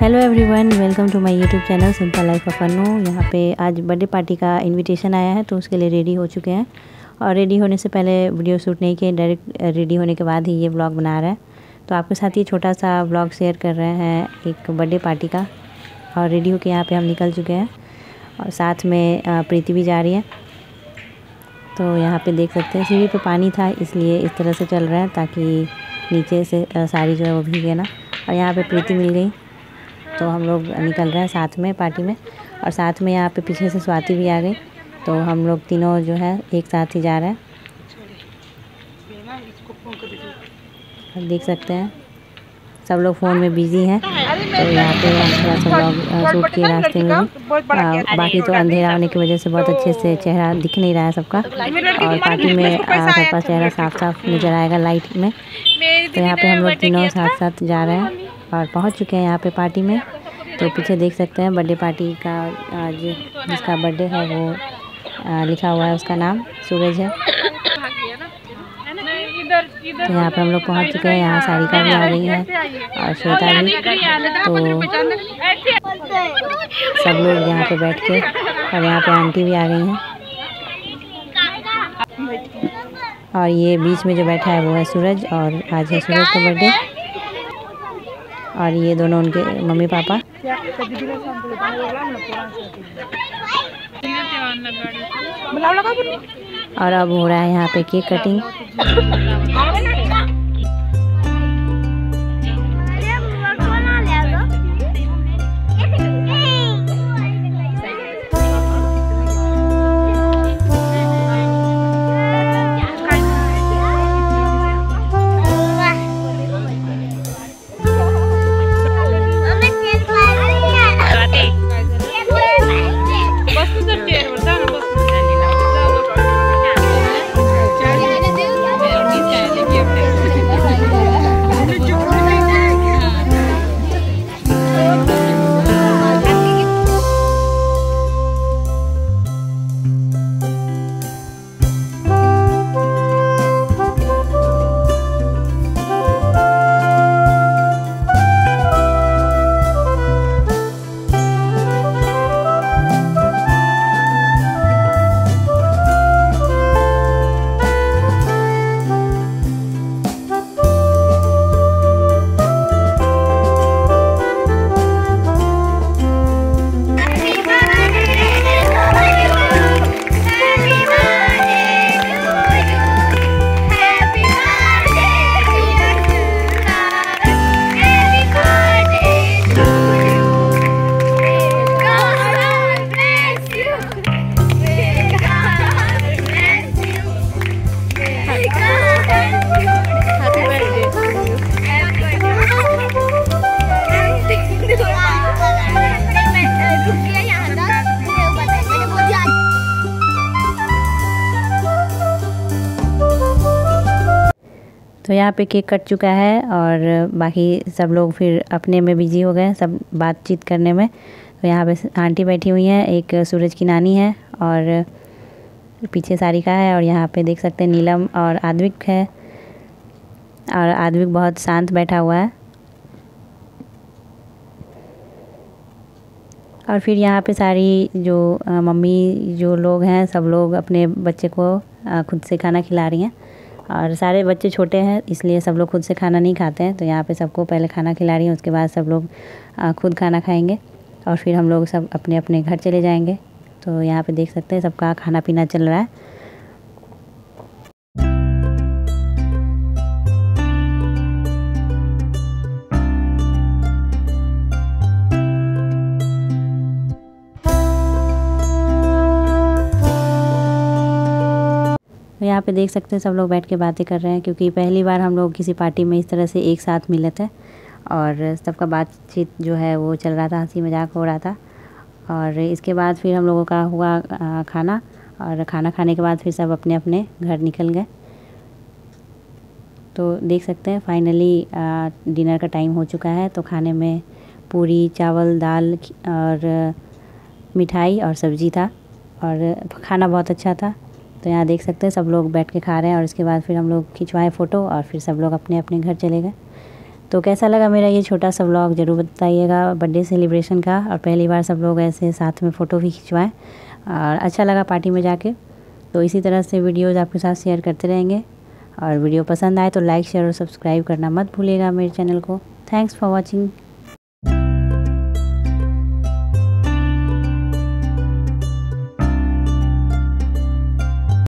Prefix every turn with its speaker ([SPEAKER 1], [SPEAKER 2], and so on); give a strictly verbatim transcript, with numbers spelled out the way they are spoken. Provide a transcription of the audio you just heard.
[SPEAKER 1] Hello everyone, welcome to my YouTube channel simple life of Anu. यहाँ पे आज birthday party का इनविटेशन आया है तो उसके लिए रेडी हो चुके हैं। और रेडी होने से पहले वीडियो शूट नहीं किए, डायरेक्ट रेडी होने के बाद ही ये व्लॉग बना रहे हैं। तो आपके साथ ये छोटा सा व्लॉग शेयर कर रहे हैं एक बर्थडे पार्टी का। और रेडी होकर यहाँ पर हम निकल चुके हैं और साथ में प्रीति भी जा रही है। तो यहाँ पर देख सकते हैं सीढ़ी पर पानी था, इसलिए इस तरह से चल रहा है ताकि नीचे से साड़ी जो है वो भीगे ना। और यहाँ पे प्रीति मिल गई तो हम लोग निकल रहे हैं साथ में पार्टी में। और साथ में यहाँ पे पीछे से स्वाति भी आ गई, तो हम लोग तीनों जो है एक साथ ही जा रहे हैं। देख सकते हैं सब लोग फ़ोन में बिज़ी हैं। तो यहाँ पे हम थोड़ा सा व्लॉग शूट किए रास्ते में भी। बाकी तो अंधेरा होने की वजह से बहुत अच्छे से चेहरा दिख नहीं रहा है सबका। और पार्टी में सबका चेहरा साफ साफ नज़र आएगा लाइट में। तो यहाँ पे हम लोग तीनों साथ साथ जा रहे हैं और पहुँच चुके हैं यहाँ पे पार्टी में। तो पीछे देख सकते हैं बर्थडे पार्टी का आज जिसका बर्थडे है वो आ, लिखा हुआ है, उसका नाम सूरज है। तो यहाँ पे हम लोग पहुँच चुके हैं। यहाँ सारिका भी आ रही है और श्वेता भी। तो सब लोग यहाँ पे बैठ के, और यहाँ पे आंटी भी आ गई हैं। और ये बीच में जो बैठा है वो है सूरज, और आज है सूरज का बर्थडे। और ये दोनों उनके मम्मी पापा। और अब हो रहा है यहाँ पे केक कटिंग। तो यहाँ पे केक कट चुका है और बाकी सब लोग फिर अपने में बिजी हो गए, सब बातचीत करने में। तो यहाँ पे आंटी बैठी हुई हैं, एक सूरज की नानी है और पीछे सारिका है। और यहाँ पे देख सकते हैं नीलम और आद्विक है। और आद्विक बहुत शांत बैठा हुआ है। और फिर यहाँ पे सारी जो मम्मी जो लोग हैं सब लोग अपने बच्चे को खुद से खाना खिला रही हैं। और सारे बच्चे छोटे हैं इसलिए सब लोग खुद से खाना नहीं खाते हैं। तो यहाँ पे सबको पहले खाना खिला रही हैं, उसके बाद सब लोग खुद खाना खाएंगे और फिर हम लोग सब अपने अपने घर चले जाएंगे। तो यहाँ पे देख सकते हैं सबका खाना पीना चल रहा है। यहाँ पे देख सकते हैं सब लोग बैठ के बातें कर रहे हैं, क्योंकि पहली बार हम लोग किसी पार्टी में इस तरह से एक साथ मिले थे। और सबका बातचीत जो है वो चल रहा था, हंसी मजाक हो रहा था। और इसके बाद फिर हम लोगों का हुआ खाना, और खाना खाने के बाद फिर सब अपने अपने घर निकल गए। तो देख सकते हैं फाइनली डिनर का टाइम हो चुका है। तो खाने में पूरी, चावल, दाल और मिठाई और सब्ज़ी था और खाना बहुत अच्छा था। तो यहाँ देख सकते हैं सब लोग बैठ के खा रहे हैं और इसके बाद फिर हम लोग खिंचवाए फ़ोटो और फिर सब लोग अपने अपने घर चले गए। तो कैसा लगा मेरा ये छोटा सा व्लॉग ज़रूर बताइएगा बर्थडे सेलिब्रेशन का। और पहली बार सब लोग ऐसे साथ में फ़ोटो भी खिंचवाएं और अच्छा लगा पार्टी में जाके। तो इसी तरह से वीडियोज़ आपके साथ शेयर करते रहेंगे। और वीडियो पसंद आए तो लाइक शेयर और सब्सक्राइब करना मत भूलिएगा मेरे चैनल को। Thanks for watching.